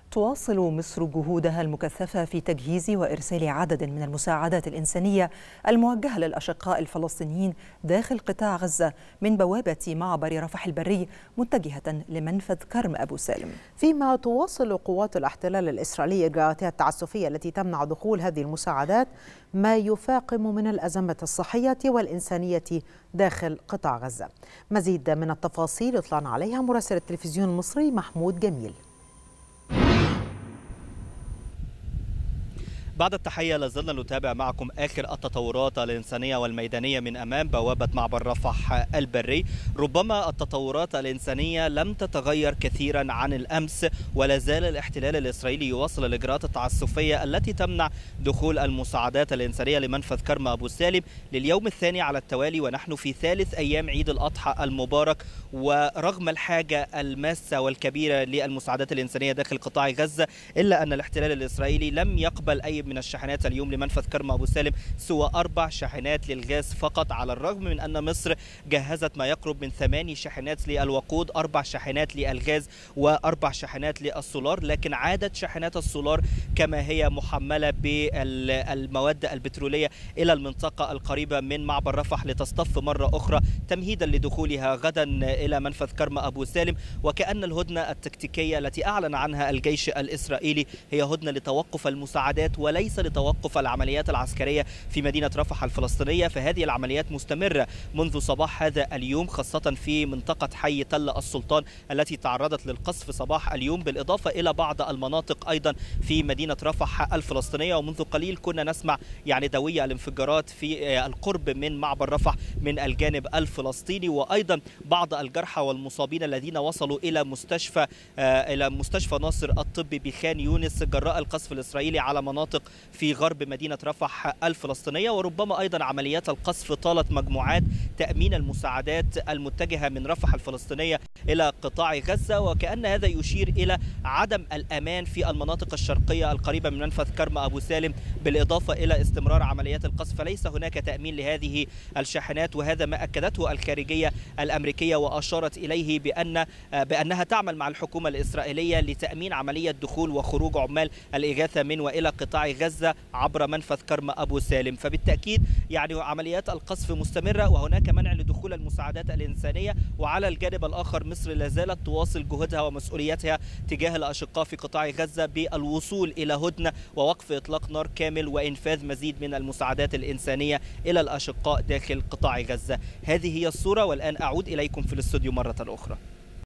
تواصل مصر جهودها المكثفة في تجهيز وإرسال عدد من المساعدات الإنسانية الموجهة للأشقاء الفلسطينيين داخل قطاع غزة من بوابة معبر رفح البري متجهة لمنفذ كرم أبو سالم. فيما تواصل قوات الاحتلال الإسرائيلي إجراءاتها التعسفية التي تمنع دخول هذه المساعدات، ما يفاقم من الأزمة الصحية والإنسانية داخل قطاع غزة. مزيد من التفاصيل اطلعنا عليها مراسل التلفزيون المصري محمود جميل. بعد التحية لازلنا نتابع معكم آخر التطورات الإنسانية والميدانية من أمام بوابة معبر رفح البري. ربما التطورات الإنسانية لم تتغير كثيرا عن الأمس، ولا زال الاحتلال الإسرائيلي يواصل الإجراءات التعسفية التي تمنع دخول المساعدات الإنسانية لمنفذ كرم أبو سالم لليوم الثاني على التوالي، ونحن في ثالث أيام عيد الأضحى المبارك. ورغم الحاجة الماسة والكبيرة للمساعدات الإنسانية داخل قطاع غزة، إلا أن الاحتلال الإسرائيلي لم يقبل أي من الشاحنات اليوم لمنفذ كرم أبو سالم سوى 4 شاحنات للغاز فقط، على الرغم من أن مصر جهزت ما يقرب من 8 شاحنات للوقود، 4 شاحنات للغاز و4 شاحنات للسولار. لكن عادت شاحنات السولار كما هي محملة بالمواد البترولية إلى المنطقة القريبة من معبر رفح لتصطف مرة أخرى تمهيدا لدخولها غدا إلى منفذ كرم أبو سالم. وكأن الهدنة التكتيكية التي أعلن عنها الجيش الإسرائيلي هي هدنة لتوقف المساعدات وليس لتوقف العمليات العسكرية في مدينة رفح الفلسطينية. فهذه العمليات مستمرة منذ صباح هذا اليوم، خاصة في منطقة حي تل السلطان التي تعرضت للقصف صباح اليوم، بالإضافة إلى بعض المناطق أيضا في مدينة رفح الفلسطينية. ومنذ قليل كنا نسمع دوي الانفجارات في القرب من معبر رفح من الجانب الفلسطيني، وأيضا بعض الجرحى والمصابين الذين وصلوا إلى مستشفى ناصر الطبي بخان يونس جراء القصف الإسرائيلي على مناطق في غرب مدينة رفح الفلسطينية. وربما أيضا عمليات القصف طالت مجموعات تأمين المساعدات المتجهة من رفح الفلسطينية إلى قطاع غزة، وكأن هذا يشير إلى عدم الأمان في المناطق الشرقية القريبة من منفذ كرم أبو سالم، بالإضافة إلى استمرار عمليات القصف. فليس هناك تأمين لهذه الشاحنات، وهذا ما أكدته الخارجية الأمريكية وأشارت إليه بأنها تعمل مع الحكومة الإسرائيلية لتأمين عملية دخول وخروج عمال الإغاثة من وإلى قطاع غزة عبر منفذ كرم أبو سالم. فبالتأكيد عمليات القصف مستمرة وهناك منع لدخول المساعدات الإنسانية. وعلى الجانب الآخر مصر لا زالت تواصل جهودها ومسؤولياتها تجاه الأشقاء في قطاع غزة بالوصول إلى هدنة ووقف إطلاق نار كامل وإنفاذ مزيد من المساعدات الإنسانية إلى الأشقاء داخل قطاع غزة. هذه هي الصورة، والآن أعود إليكم في الاستوديو مرة أخرى.